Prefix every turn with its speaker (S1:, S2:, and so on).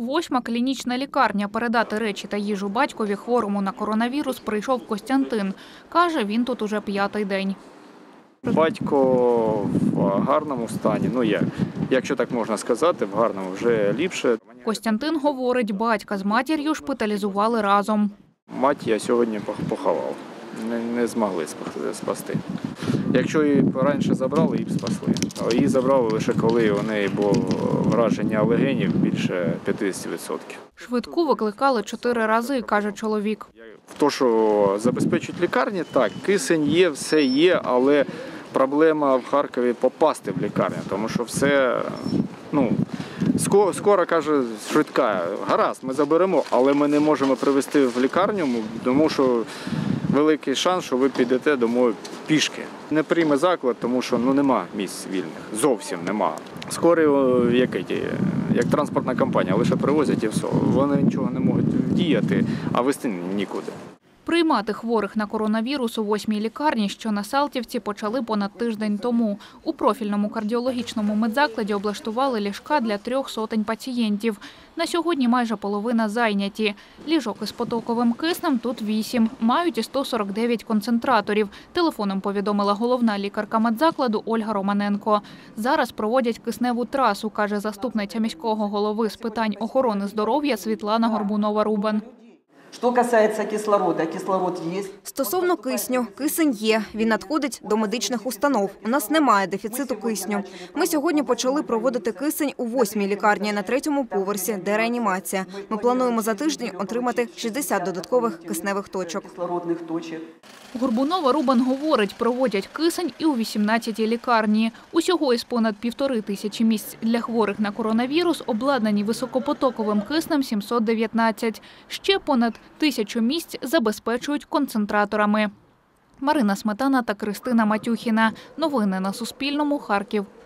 S1: 8-ма клінічна лікарня. Передати речі та їжу батькові, хворому на коронавірус, прийшов Костянтин. Каже, він тут уже 5-й день.
S2: Батько в гарному стані, якщо так можна сказати, в гарному вже ліпше.
S1: Костянтин говорить, батька з матір'ю шпиталізували разом.
S2: Мать я сьогодні поховав, не змогли спасти. Якщо її раніше забрали, її б спасли. Її забрали лише коли у неї було враження легенів більше 50%.
S1: Швидку викликали 4 рази, каже чоловік.
S2: То, що забезпечують лікарні, так, кисень є, все є, але проблема в Харкові попасти в лікарню, тому що все, скоро, каже, швидка. Гаразд, ми заберемо, але ми не можемо привезти в лікарню, тому що великий шанс, що ви підете домой пішки. Не прийме заклад, тому що нема місць вільних, зовсім нема. Скорі, як транспортна компанія, лише привозять і все. Вони нічого не можуть вдіяти, а везти нікуди.
S1: Приймати хворих на коронавірус у 8-й лікарні, що на Салтівці, почали понад тиждень тому. У профільному кардіологічному медзакладі облаштували ліжка для 300 пацієнтів. На сьогодні майже половина зайняті. Ліжок із потоковим киснем тут 8. Мають і 149 концентраторів. Телефоном повідомила головна лікарка медзакладу Ольга Романенко. Зараз проводять кисневу трасу, каже заступниця міського голови з питань охорони здоров'я Світлана Горбунова-Рубан.
S3: Що касається кислорода, кислород є.
S4: Стосовно кисню, кисень є. Він надходить до медичних установ. У нас немає дефіциту кисню. Ми сьогодні почали проводити кисень у 8-й лікарні на 3-му поверсі, де реанімація. Ми плануємо за тиждень отримати 60 додаткових кисневих точок.
S1: Горбунова-Рубан говорить, проводять кисень і у 18-й лікарні. Усього із понад 1500 місць для хворих на коронавірус обладнані високопотоковим киснем 719. Ще понад 1000 місць забезпечують концентраторами. Марина Сметана та Кристина Матюхіна. Новини на Суспільному. Харків.